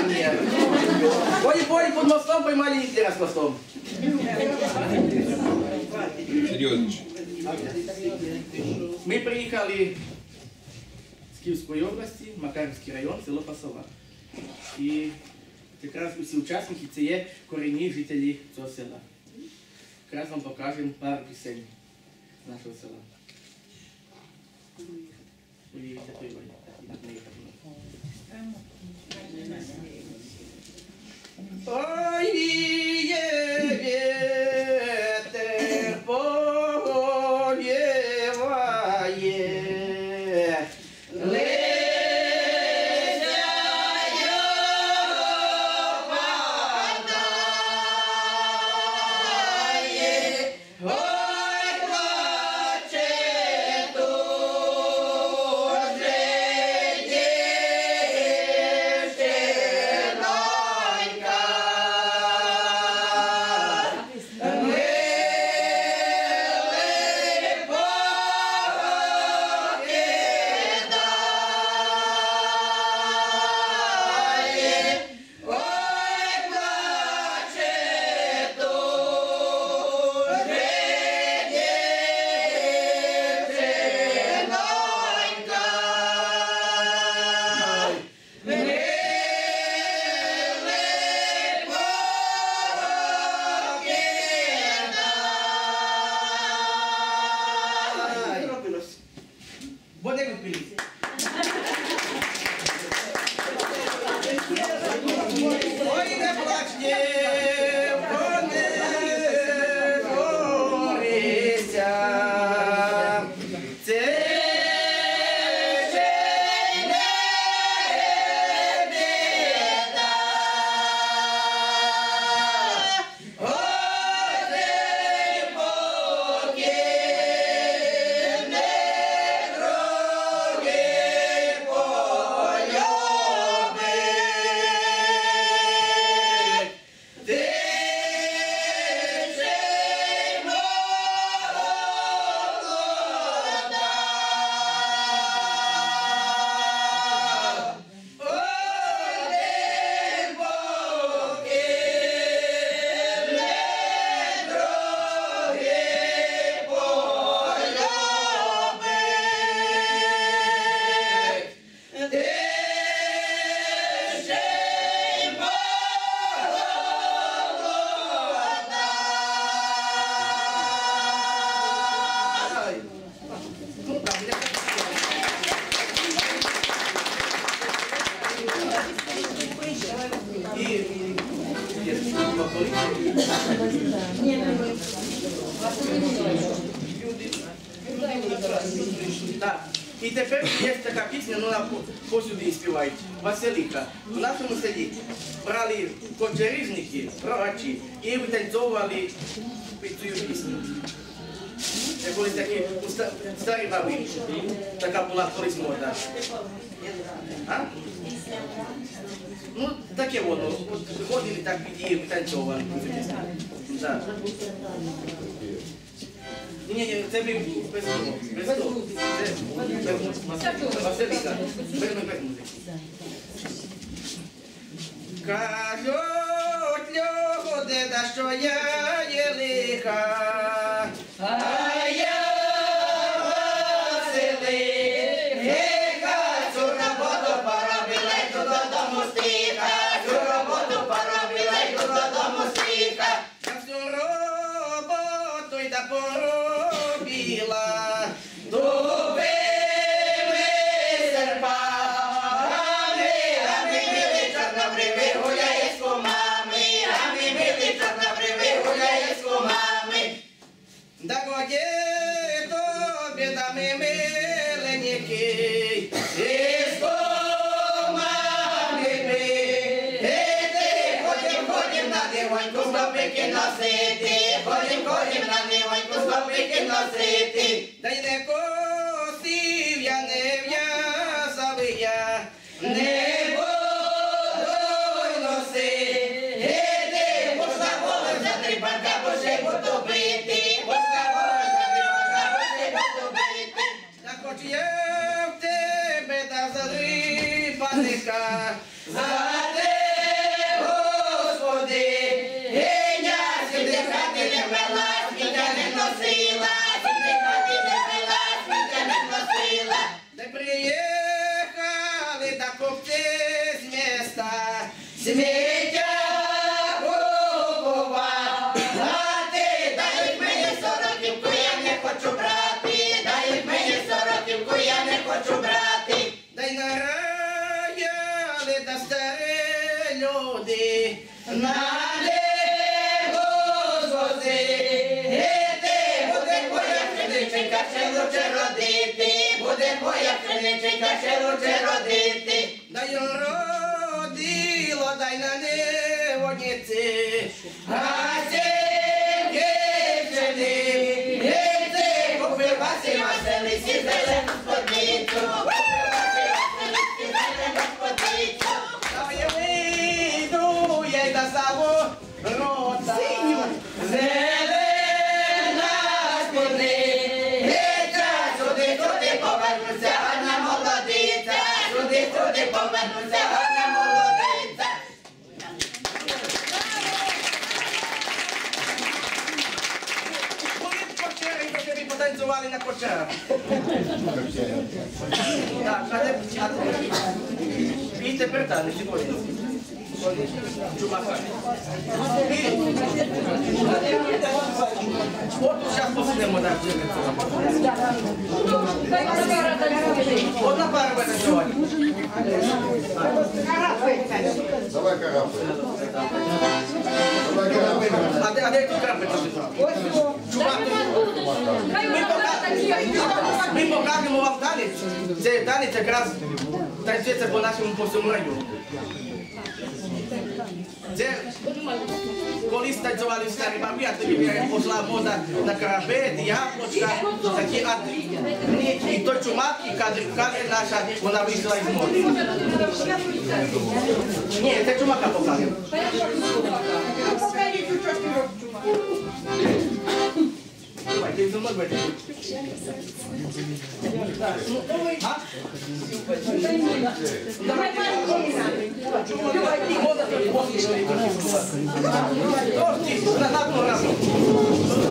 нет. Боли под мостом поймали Гитлера с мостом. Серьезно. Мы приехали з Київської області, Макарівський район, село Пасова. І якраз усі учасники це є корінні жителі цього села. Якраз вам покажемо пару пісень нашого села. Ой, віє вітер, повіває, Так. І тепер є така пісня, ну вона посюди співають. Василіка. В нашому селі брали кочерижники, рогачі і витанцьовували під цю пісню. Це були такі старі баби. Така була колись мода. А? Ну, таке воно. Ходили так під її витанцьовували цю пісню. Так. Ні, це ви без того. Василіка. Без музики. Кажуть люди, що я є лиха, а я Василиха, цю роботу поробила й додому стиха, цю роботу поробила й додому стиха, я всю роботу й та поробила, дубими серпами, а ми мили чорнобриві гуляє з кумами, а ми мили чорнобриві гуляє з кумами. Да годі тобі да ми миленький, із кумами пити, ходім на дивоньку стопики носити, ходім на дивоньку стопики носити. Да й не косив я, не в'язав я, не буду й носити, поставили за три банка, бо ще буду бити, поставили за три банка, бо ще буду бити. Так хоч я в тебе та за три паника, за тебе сміття купувати. Дають мені сороківку, я не хочу брати. Дають мені сороківку, я не хочу брати. Дай нараяли та старі люди. Ще лучше родити, буде твоя пшениченька, ще лучше родити. Дай родило, дай на неводниці, а сім'ї пшени, купив Василь Василиці зелену сподницю, купив Василь Василиці зелену сподницю. Та я вийду, я й доставу рота. Повернуся, гарна молодиця, сюди повернуся, гарна молодиця. Були кочери, і тобі потанцювали на кочерах. Так, а і тепер далі, сьогодні. Чумака. От зараз посидимо так. Одна пара буде сьогодні. Давай карапи. А де тут крапити? Ми покажемо вам танець. Це танець якраз танцюється по нашому по всьому району. Це колись танцювали старі бабі, а тоді пішла мода на карабет, яблочка, такі і той чумак, і кадр наша, вона вийшла із моди. Ні, це чумака покажемо. Давайте, зі мною будете. Давайте.